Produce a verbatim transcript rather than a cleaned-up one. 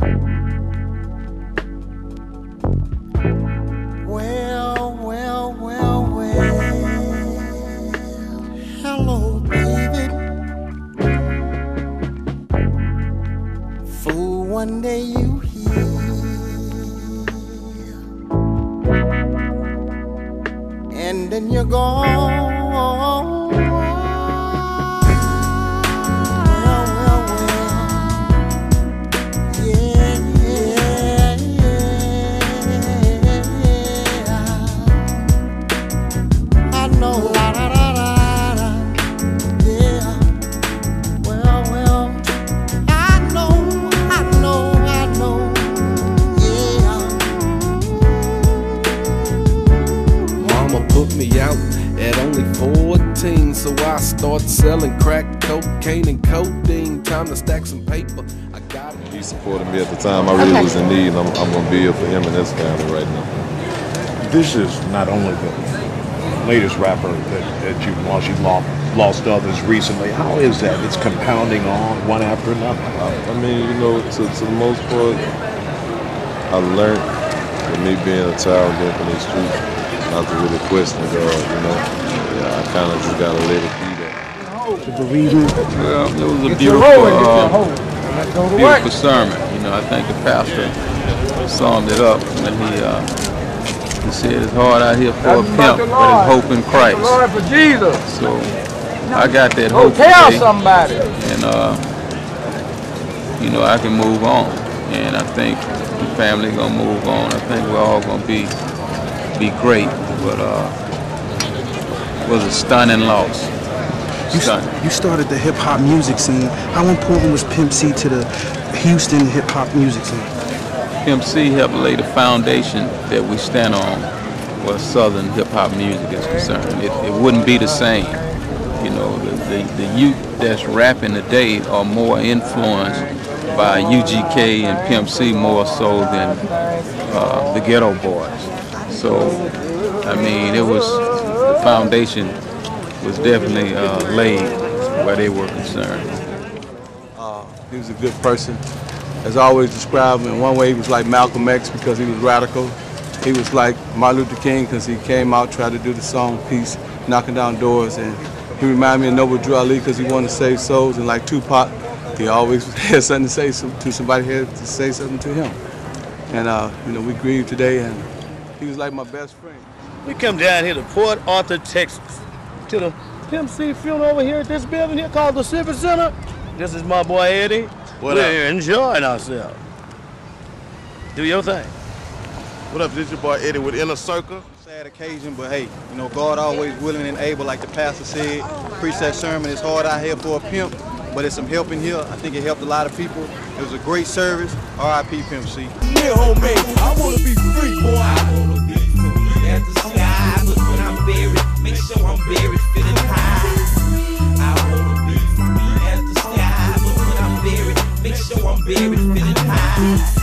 Well, well, well, well. Hello, baby. Fool, one day you here, and then you're gone. At only fourteen, so I start selling crack, cocaine, and codeine. Time to stack some paper. I got it. He supported me at the time I really okay. was in need, and I'm, I'm gonna be here for him and his family right now. This is not only the latest rapper that, that you've lost, you've lost, lost others recently. How is that? It's compounding on one after another. I, I mean, you know, to, to the most part, I learned with me being a child growing up in the streets, not to really question God, you know. Yeah, I kind of just gotta let it be that. The bereavement. Well, it was a beautiful, uh, beautiful sermon. You know, I think the pastor summed it up when he uh, he said it's hard out here for a pimp, but it's hope in Christ. Lord for Jesus. So I got that Go hope tell today, somebody. and uh, you know, I can move on, and I think the family gonna move on. I think we're all gonna be. be great, but uh, it was a stunning loss. Stunning. You, you started the hip-hop music scene. How important was Pimp C to the Houston hip-hop music scene? Pimp C helped lay the foundation that we stand on where Southern hip-hop music is concerned. It, it wouldn't be the same. You know, the, the, the youth that's rapping today are more influenced by U G K and Pimp C more so than uh, the Ghetto Boys. So, I mean, it was, the foundation was definitely uh, laid where they were concerned. Uh, he was a good person. As I always described him, in one way he was like Malcolm X because he was radical. He was like Martin Luther King because he came out, tried to do the song Peace, knocking down doors. And he reminded me of Noble Drew Ali because he wanted to save souls. And like Tupac, he always had something to say to somebody, had to say something to him. And, uh, you know, we grieve today. And he was like my best friend. We come down here to Port Arthur, Texas, to the Pimp C funeral over here at this building here called the Civic Center. This is my boy Eddie. What We're up? enjoying ourselves. Do your thing. What up? This is your boy Eddie with Inner Circle. Sad occasion, but hey, you know, God always willing and able, like the pastor said. Preach that sermon. It's hard out here for a pimp, but it's some help in here. I think it helped a lot of people. It was a great service. R I P Pimp C. Yeah, homie, I wanna be free, boy. I wanna be free at the sky, but when I'm buried, make sure I'm buried feeling high. I wanna be free at the sky, but when I'm buried, make sure I'm buried feeling high.